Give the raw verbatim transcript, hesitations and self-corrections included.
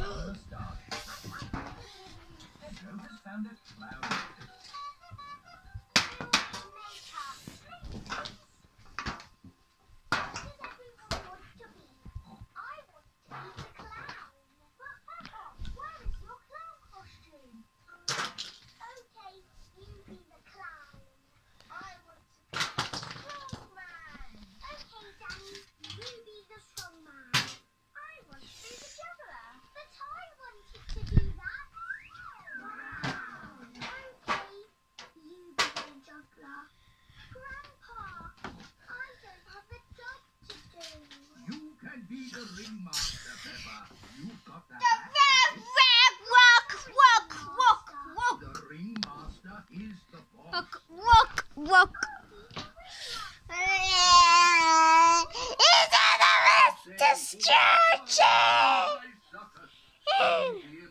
on the start. Joe has found it loud. Be the ringmaster, Peppa. You've got that. Walk, walk, walk, walk. The ringmaster is the boss. Walk, walk, walk. Is that the rest destruction?